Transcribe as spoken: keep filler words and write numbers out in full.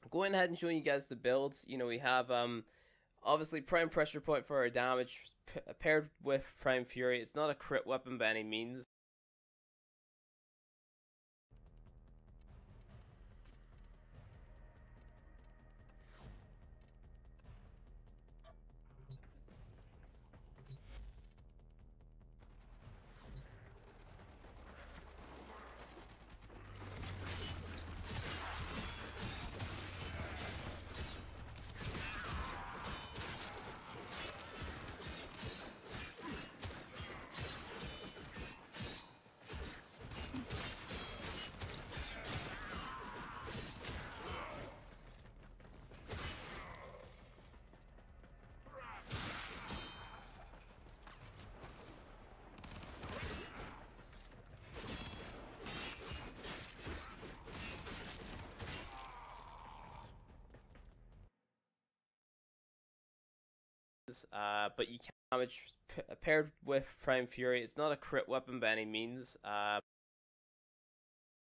going ahead and showing you guys the builds. You know, we have um obviously prime pressure point for our damage paired with prime fury. It's not a crit weapon by any means. Uh, but you can damage paired with prime fury. It's not a crit weapon by any means. Uh,